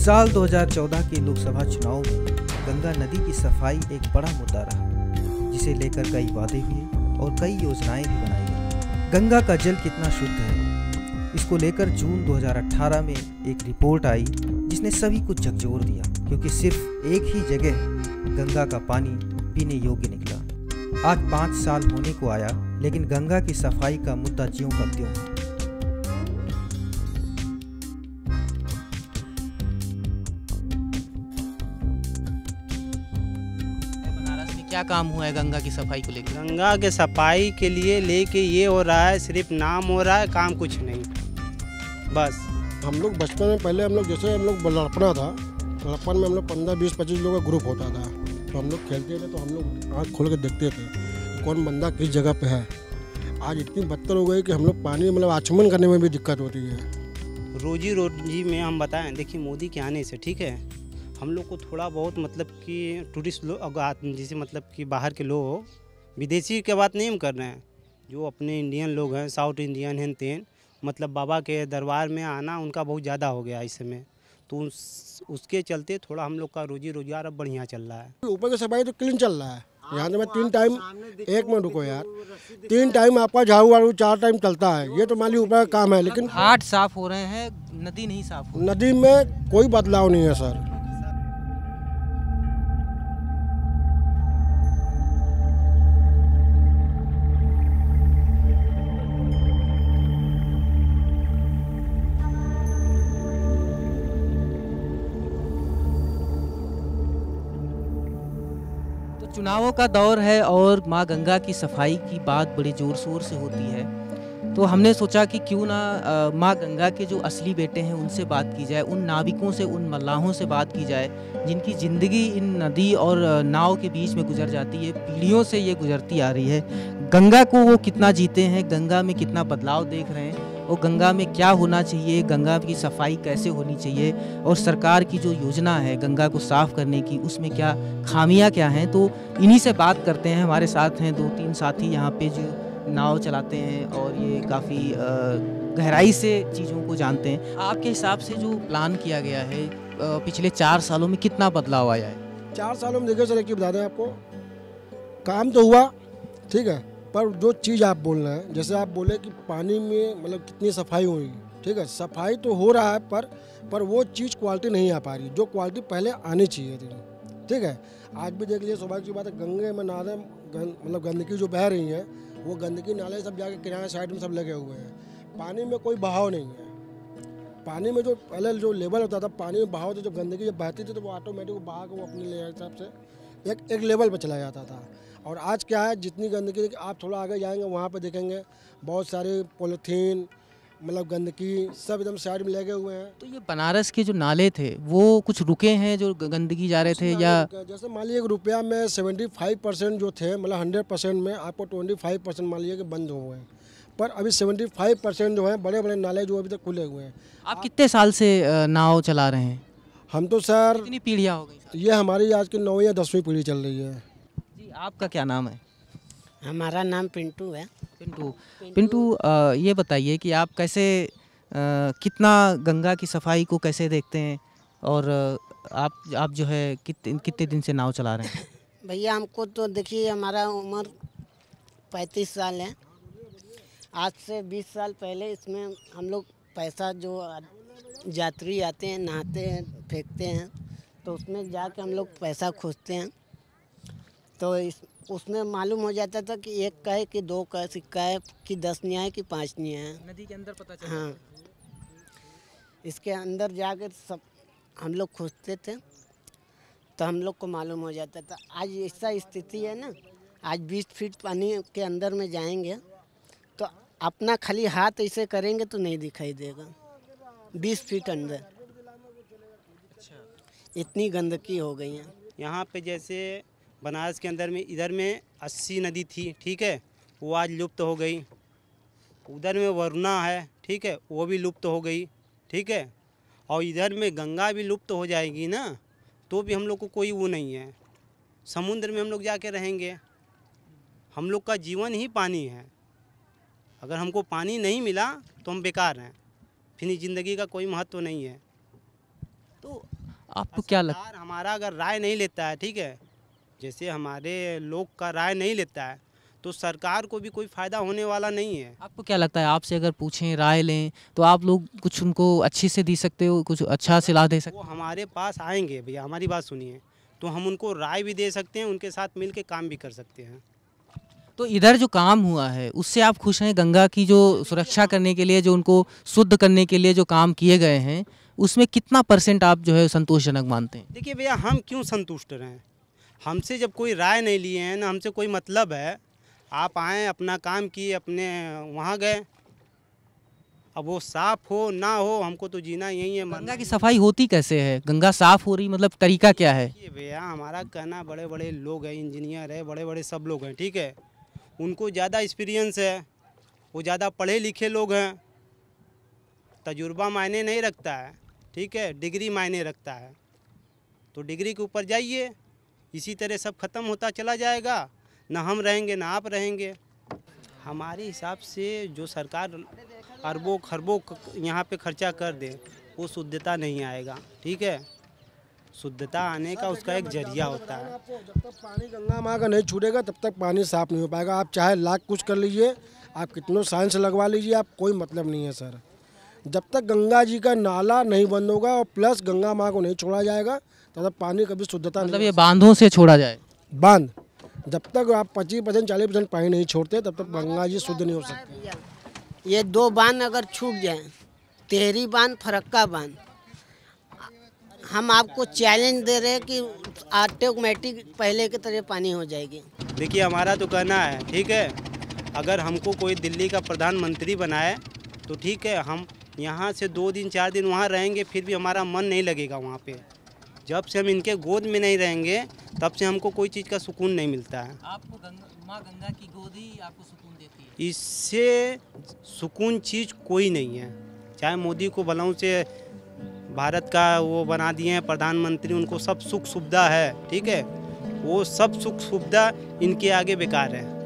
साल 2014 के लोकसभा चुनाव में गंगा नदी की सफाई एक बड़ा मुद्दा रहा, जिसे लेकर कई वादे हुए और कई योजनाएं भी बनाई गई। गंगा का जल कितना शुद्ध है, इसको लेकर जून 2018 में एक रिपोर्ट आई जिसने सभी को झकझोर दिया, क्योंकि सिर्फ एक ही जगह गंगा का पानी पीने योग्य निकला। आज 5 साल होने को आया, लेकिन गंगा की सफाई का मुद्दा ज्यों का त्यों है। क्या काम हुआ है गंगा की सफाई को लेकर? गंगा के सफाई के लिए लेके ये हो रहा है, सिर्फ नाम हो रहा है, काम कुछ नहीं। बस हम लोग बचपन में पहले हम लोग जैसे हम लोग लड़पना था, लड़पन में हम लोग 15, 20, 25 लोगों का ग्रुप होता था, तो हम लोग खेलते थे तो हम लोग आँख खोल के देखते थे कि कौन बंदा किस जगह पे है। आज इतनी बदतर हो गई कि हम लोग पानी मतलब आचमन करने में भी दिक्कत होती है। रोजी में हम बताएं, देखिए मोदी के आने से ठीक है, हम लोग को थोड़ा बहुत मतलब कि टूरिस्ट लोग जैसे मतलब कि बाहर के लोग, विदेशी के बात नहीं हम कर रहे हैं, जो अपने इंडियन लोग हैं, साउथ इंडियन हैं तेन, मतलब बाबा के दरबार में आना उनका बहुत ज़्यादा हो गया इस समय, तो उसके चलते थोड़ा हम लोग का रोजी रोजगार अब बढ़िया चल रहा है। ऊपर की सफाई तो क्लीन चल रहा है। यहाँ से मैं 3 टाइम, एक मिनट रुको यार, 3 टाइम आपका झाड़ू वाड़ू 4 टाइम चलता है, ये तो मान लीजिए ऊपर का काम है, लेकिन घाट साफ हो रहे हैं, नदी नहीं साफ हो। नदी में कोई बदलाव नहीं है सर। चुनावों का दौर है और माँ गंगा की सफाई की बात बड़े ज़ोर शोर से होती है, तो हमने सोचा कि क्यों ना माँ गंगा के जो असली बेटे हैं उनसे बात की जाए, उन नाविकों से, उन मल्लाहों से बात की जाए जिनकी ज़िंदगी इन नदी और नाव के बीच में गुजर जाती है, पीढ़ियों से ये गुजरती आ रही है। गंगा को वो कितना जीते हैं, गंगा में कितना बदलाव देख रहे हैं, और गंगा में क्या होना चाहिए, गंगा की सफाई कैसे होनी चाहिए, और सरकार की जो योजना है गंगा को साफ़ करने की, उसमें क्या खामियां क्या हैं, तो इन्हीं से बात करते हैं। हमारे साथ हैं 2-3 साथी यहाँ पे जो नाव चलाते हैं और ये काफ़ी गहराई से चीज़ों को जानते हैं। आपके हिसाब से जो प्लान किया गया है पिछले 4 सालों में कितना बदलाव आया है? 4 सालों में देखिए सर, एक बता दें आपको, काम तो हुआ ठीक है, पर जो चीज़ आप बोल रहे हैं, जैसे आप बोले कि पानी में मतलब कितनी सफाई हुई, ठीक है, सफाई तो हो रहा है, पर वो चीज़ क्वालिटी नहीं आ पा रही, जो क्वालिटी पहले आनी चाहिए थी, ठीक है। आज भी देख लीजिए, स्वाभाविक सी बात है, गंगे में नाले मतलब गंदगी जो बह रही है, वो गंदगी नाले सब जाके किनारे साइड में सब लगे हुए हैं, पानी में कोई बहाव नहीं है। पानी में जो पहले जो लेवल होता था, पानी में बहाव था, जब गंदगी जब बहती थी तो वो ऑटोमेटिक बहा के वो अपने हिसाब से एक लेवल पर चला जाता था। और आज क्या है, जितनी गंदगी, आप थोड़ा आगे जाएंगे वहाँ पे देखेंगे बहुत सारे पॉलीथीन मतलब गंदगी सब एकदम साइड में लगे हुए हैं। तो ये बनारस के जो नाले थे वो कुछ रुके हैं जो गंदगी जा रहे थे, या जैसे मान लीजिए रुपया में 75% जो थे, मतलब 100% में आपको 25% मान लीजिए कि बंद हो गए, पर अभी 75% जो है बड़े बड़े नाले जो अभी तक खुले हुए हैं। आप कितने साल से नाव चला रहे हैं? हम तो सर, कितनी पीढ़ियाँ हो गई? ये हमारी आज की 9वीं या 10वीं पीढ़ी चल रही है। जी, आपका क्या नाम है? हमारा नाम पिंटू है। पिंटू, ये बताइए कि आप कैसे कितना गंगा की सफाई को कैसे देखते हैं, और आप जो है कितने दिन से नाव चला रहे हैं? भैया हमको तो देखिए, हमारा उम्र 35 साल है। आज से 20 साल पहले इसमें हम लोग पैसा जो यात्री आते हैं, नहाते हैं, फेंकते हैं, तो उसमें जाके हम लोग पैसा खोजते हैं, तो उसमें मालूम हो जाता था कि 1 का है कि 2 का सिक्का है कि 10 निया है कि 5 निया है। नदी के अंदर पता चला? हाँ, इसके अंदर जाकर सब हम लोग खोजते थे, तो हम लोग को मालूम हो जाता था। आज ऐसा स्थिति है ना, आज 20 फीट पानी के अंदर में जाएंगे तो अपना खाली हाथ ऐसे करेंगे तो नहीं दिखाई देगा, 20 फीट अंदर। इतनी गंदगी हो गई है यहाँ पे। जैसे बनारस के अंदर में इधर में 80 नदी थी, ठीक है, वो आज लुप्त हो गई। उधर में वरुणा है, ठीक है, वो भी लुप्त हो गई, ठीक है, और इधर में गंगा भी लुप्त हो जाएगी ना, तो भी हम लोग को कोई वो नहीं है। समुद्र में हम लोग जाके रहेंगे, हम लोग का जीवन ही पानी है। अगर हमको पानी नहीं मिला तो हम बेकार हैं, फिर ज़िंदगी का कोई महत्व नहीं है। तो आपको क्या लगता सरकार हमारा अगर राय नहीं लेता है, ठीक है, जैसे हमारे लोग का राय नहीं लेता है तो सरकार को भी कोई फ़ायदा होने वाला नहीं है। आपको क्या लगता है, आपसे अगर पूछें राय लें तो आप लोग कुछ उनको अच्छी से दे सकते हो, कुछ अच्छा सलाह दे सकते वो हमारे पास आएंगे, भैया हमारी बात सुनिए, तो हम उनको राय भी दे सकते हैं, उनके साथ मिल के काम भी कर सकते हैं। हो? तो इधर जो काम हुआ है उससे आप खुश हैं? गंगा की जो सुरक्षा करने के लिए, जो उनको शुद्ध करने के लिए जो काम किए गए हैं, उसमें कितना % आप जो है संतोषजनक मानते हैं? देखिए भैया, हम क्यों संतुष्ट रहें? हमसे जब कोई राय नहीं लिए हैं, ना हमसे कोई मतलब है, आप आए अपना काम किए, अपने वहाँ गए, अब वो साफ हो ना हो हमको तो जीना यही है। गंगा की सफाई होती कैसे है? गंगा साफ हो रही, मतलब तरीका क्या है? देखिए भैया, हमारा कहना, बड़े बड़े लोग हैं, इंजीनियर है, बड़े बड़े सब लोग हैं, ठीक है, उनको ज़्यादा एक्सपीरियंस है, वो ज़्यादा पढ़े लिखे लोग हैं, तजुर्बा मायने नहीं रखता है, ठीक है, डिग्री मायने रखता है। तो डिग्री के ऊपर जाइए, इसी तरह सब खत्म होता चला जाएगा, ना हम रहेंगे ना आप रहेंगे। हमारे हिसाब से जो सरकार अरबों खरबों यहाँ पे खर्चा कर दे, वो शुद्धता नहीं आएगा, ठीक है, शुद्धता आने का उसका एक जरिया होता है। जब तक पानी गंगा माँ का नहीं छूटेगा तब तक पानी साफ नहीं हो पाएगा। आप चाहे लाख कुछ कर लीजिए, आप कितनों साइंस लगवा लीजिए, आप कोई मतलब नहीं है सर। जब तक गंगा जी का नाला नहीं बंद होगा और प्लस गंगा माँ को नहीं छोड़ा जाएगा तब तक पानी कभी शुद्धता मतलब नहीं। ये बांधों से छोड़ा जाए? बांध, जब तक आप 25% 40% पानी नहीं छोड़ते तब तक गंगा जी शुद्ध नहीं हो सकती। ये 2 बांध अगर छूट जाए, तेहरी बांध, फरक्का बांध, हम आपको चैलेंज दे रहे हैं कि ऑटोमेटिक पहले की तरह पानी हो जाएगी। देखिए, हमारा तो कहना है, ठीक है, अगर हमको कोई दिल्ली का प्रधानमंत्री बनाए तो ठीक है, हम यहाँ से 2 दिन 4 दिन वहाँ रहेंगे, फिर भी हमारा मन नहीं लगेगा वहाँ पे। जब से हम इनके गोद में नहीं रहेंगे तब से हमको कोई चीज़ का सुकून नहीं मिलता है। आपको माँ गंगा की गोद ही आपको सुकून देती है? इससे सुकून चीज़ कोई नहीं है। चाहे मोदी को भलाओं से भारत का वो बना दिए हैं प्रधानमंत्री, उनको सब सुख सुविधा है, ठीक है, वो सब सुख सुविधा इनके आगे बेकार है।